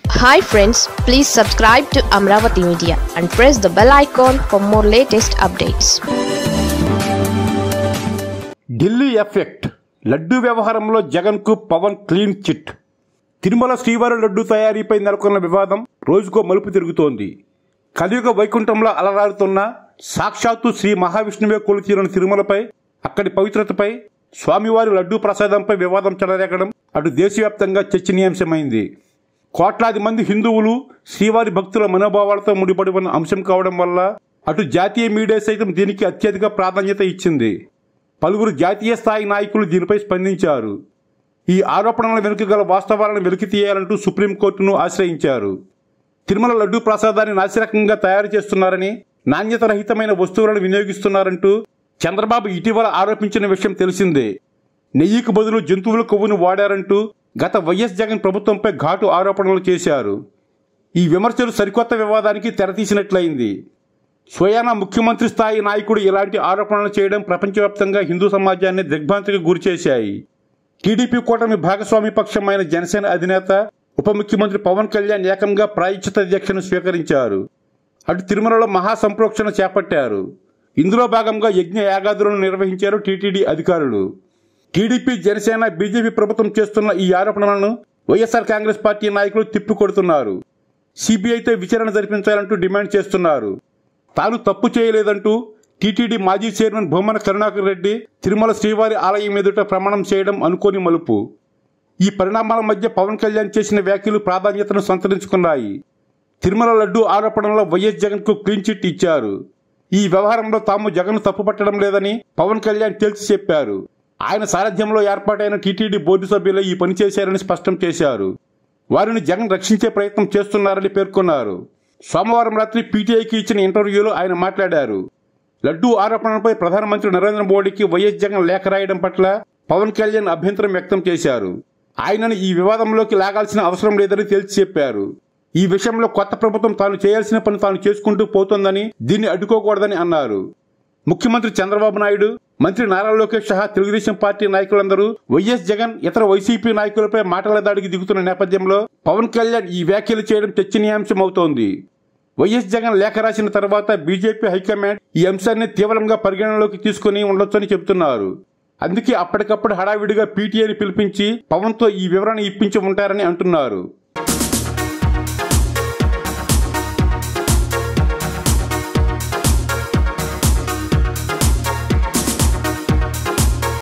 Hi friends, please subscribe to Amravati Media and press the bell icon for more latest updates. Delhi effect laddu వ్యవహారంలో జగన్ కు Pawan clean chit. Tirumala శ్రీవారి లడ్డూ తయారీపై నెలకొన్న వివాదం రోజుకో మలుపు తిరుగుతోంది. కలియుగ వైకుంఠంలో అలరారుతున్న సాక్షాత్తు శ్రీ మహావిష్ణువే కొలుతీరిన తిరుమలపై, అక్కడి పవిత్రతపై, స్వామివారి లడ్డూ ప్రసాదంపై వివాదం చెలరేగడం అటు దేశవ్యాప్తంగా చర్చనీయాంశమైంది. కోట్లాది మంది హిందువులు శ్రీవారి భక్తుల మనోభావాలతో ముడిపడి ఉన్న అంశం కావడం వల్ల అటు జాతీయ మీడియా సైతం దీనికి అత్యధిక ప్రాధాన్యత ఇచ్చింది. పలువురు జాతీయ స్థాయి నాయకులు దీనిపై స్పందించారు. ఈ ఆరోపణల వెనుక గల వాస్తవాలను వెలికి తీయాలంటూ సుప్రీంకోర్టును ఆశ్రయించారు. తిరుమల లడ్డూ ప్రసాదాన్ని నాసిరకంగా తయారు చేస్తున్నారని, నాణ్యత రహితమైన వస్తువులను వినియోగిస్తున్నారంటూ చంద్రబాబు ఇటీవల ఆరోపించిన విషయం తెలిసిందే. నెయ్యికి బదులు జంతువుల కొవ్వును వాడారంటూ గత వైఎస్ జగన్ ప్రభుత్వంపై ఘాటు ఆరోపణలు చేశారు. ఈ విమర్శలు సరికొత్త వివాదానికి తెరతీసినట్లయింది. స్వయానా ముఖ్యమంత్రి స్థాయి నాయకుడు ఇలాంటి ఆరోపణలు చేయడం ప్రపంచవ్యాప్తంగా హిందూ సమాజాన్ని దిగ్భ్రాంతికి గురిచేశాయి. టీడీపీ కూటమి భాగస్వామి పక్షమైన జనసేన అధినేత ఉప ముఖ్యమంత్రి పవన్ కళ్యాణ్ ఏకంగా ప్రాయశ్చిత్త దీక్షను స్వీకరించారు. అటు తిరుమలలో మహాసంప్రోక్షణ చేపట్టారు. ఇందులో భాగంగా యజ్ఞ యాగాదులను నిర్వహించారు టీటీడీ అధికారులు. టీడీపీ, జనసేన, బీజేపీ ప్రభుత్వం చేస్తున్న ఈ ఆరోపణలను వైఎస్ఆర్ కాంగ్రెస్ పార్టీ నాయకులు తిప్పికొడుతున్నారు. సిబిఐతో విచారణ జరిపించాలంటూ డిమాండ్ చేస్తున్నారు. తాను తప్పు చేయలేదంటూ టీటీడీ మాజీ చైర్మన్ భూమన కరుణాకర్ రెడ్డి తిరుమల శ్రీవారి ఆలయం ఎదుట ప్రమాణం చేయడం అనుకోని మలుపు. ఈ పరిణామాల మధ్య పవన్ కళ్యాణ్ చేసిన వ్యాఖ్యలు ప్రాధాన్యతను సంతరించుకున్నాయి. తిరుమల లడ్డూ ఆరోపణలో వైఎస్ జగన్ కు క్లీన్ చిట్ ఇచ్చారు. ఈ వ్యవహారంలో తాము జగన్ తప్పుపట్టడం లేదని పవన్ కళ్యాణ్ తేల్చి చెప్పారు. ఆయన సారథ్యంలో ఏర్పాటైన టీటీడీ బోర్డు సభ్యులు ఈ పని చేశారని స్పష్టం చేశారు. వారిని జగన్ రక్షించే ప్రయత్నం చేస్తున్నారని పేర్కొన్నారు. సోమవారం రాత్రి పీటీఐకి ఇచ్చిన ఇంటర్వ్యూలో ఆయన మాట్లాడారు. లడ్డూ ఆరోపణలపై ప్రధానమంత్రి నరేంద్ర మోడీకి వైఎస్ జగన్ లేఖ రాయడం పట్ల పవన్ కళ్యాణ్ అభ్యంతరం వ్యక్తం చేశారు. ఆయనను ఈ వివాదంలోకి లాగాల్సిన అవసరం లేదని తేల్చి చెప్పారు. ఈ విషయంలో కొత్త ప్రభుత్వం తాను చేయాల్సిన పని తాను చేసుకుంటూ పోతోందని, దీన్ని అడ్డుకోకూడదని అన్నారు. ముఖ్యమంత్రి చంద్రబాబు నాయుడు, మంత్రి నారా లోకేష్ సహా తెలుగుదేశం పార్టీ నాయకులందరూ వైఎస్ జగన్, ఇతర వైసీపీ నాయకులపై మాటల దాడికి దిగుతున్న నేపథ్యంలో పవన్ కళ్యాణ్ ఈ వ్యాఖ్యలు చేయడం చర్చనీయాంశం అవుతోంది. వైఎస్ జగన్ లేఖ రాసిన తర్వాత బీజేపీ హైకమాండ్ ఈ అంశాన్ని తీవ్రంగా పరిగణనలోకి తీసుకుని ఉండొచ్చని చెబుతున్నారు. అందుకే అప్పటికప్పుడు హడావిడిగా పీటీఐని పిలిపించి పవన్తో ఈ వివరణ ఇప్పించి ఉంటారని అంటున్నారు.